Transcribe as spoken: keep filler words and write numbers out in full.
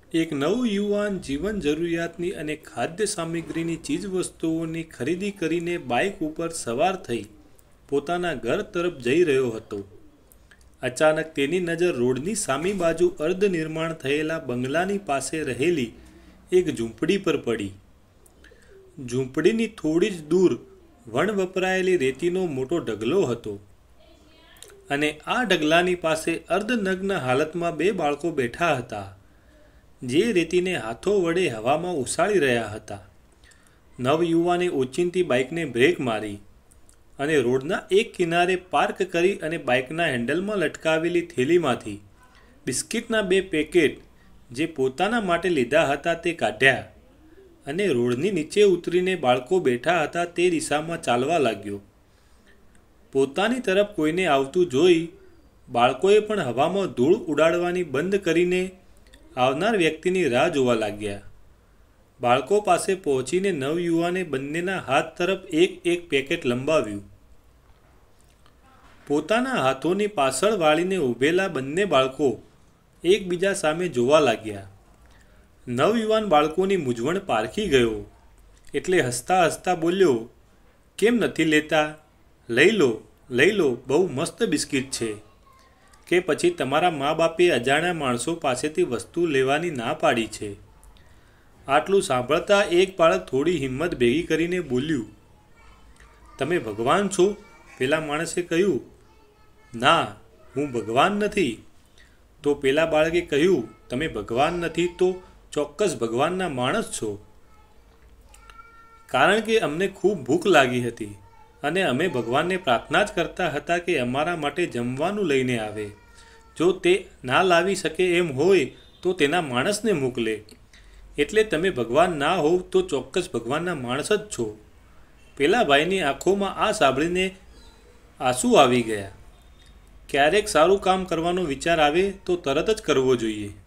એક નવયુવાન જીવન જરૂરિયાતની અને ખાદ્ય સામગ્રીની ચીજવસ્તુઓની ખરીદી કરીને બાઇક ઉપર સવાર થઈ પોતાના ઘર તરફ જઈ રહ્યો હતો. અચાનક તેની નજર રોડની સામી બાજુ અર્ધનિર્માણ થયેલા બંગલાની પાસે રહેલી એક ઝૂંપડી પર પડી. ઝૂંપડીની થોડી જ દૂર વણ વપરાયેલી રેતીનો મોટો ઢગલો હતો અને આ ઢગલાની પાસે અર્ધનગ્ન હાલતમાં બે બાળકો બેઠા હતા, જે રેતીને હાથો વડે હવામાં ઉછાળી રહ્યા હતા. નવયુવાને ઓચિંતી બાઇકને બ્રેક મારી અને રોડના એક કિનારે પાર્ક કરી અને બાઇકના હેન્ડલમાં લટકાવેલી થેલીમાંથી બિસ્કિટના બે પેકેટ જે પોતાના માટે લીધા હતા તે કાઢ્યા અને રોડની નીચે ઉતરીને બાળકો બેઠા હતા તે દિશામાં ચાલવા લાગ્યો. પોતાની તરફ કોઈને આવતું જોઈ બાળકોએ પણ હવામાં ધૂળ ઉડાડવાની બંધ કરીને આવનાર વ્યક્તિની રાહ જોવા લાગ્યા. બાળકો પાસે પહોંચીને નવયુવાને બંનેના હાથ તરફ એક એક પેકેટ લંબાવ્યું. પોતાના હાથોની પાછળ વાળીને ઊભેલા બંને બાળકો એકબીજા સામે જોવા લાગ્યા. નવયુવાન બાળકોની મૂંઝવણ પારખી ગયો એટલે હસતા હસતા બોલ્યો, કેમ નથી લેતા? લઈ લો લઈ લો, બહુ મસ્ત બિસ્કિટ છે. કે પછી તમારા મા બાપે અજાણ્યા માણસો પાસેથી વસ્તુ લેવાની ના પાડી છે? આટલું સાંભળતા એક બાળક થોડી હિંમત ભેગી કરીને બોલ્યું, તમે ભગવાન છો? પેલા માણસે કહ્યું, ના, હું ભગવાન નથી. તો પેલા બાળકે કહ્યું, તમે ભગવાન નથી તો ચોક્કસ ભગવાનના માણસ છો. કારણ કે અમને ખૂબ ભૂખ લાગી હતી અને અમે ભગવાનને પ્રાર્થના જ કરતા હતા કે અમારા માટે જમવાનું લઈને આવે. જો તે ના લાવી શકે એમ હોય તો તેના માણસને મોકલે. એટલે તમે ભગવાન ના હોવ તો ચોક્કસ ભગવાનના માણસ જ છો. પેલા ભાઈની આંખોમાં આ સાંભળીને આંસુ આવી ગયા. ક્યારેક સારું કામ કરવાનો વિચાર આવે તો તરત જ કરવો જોઈએ.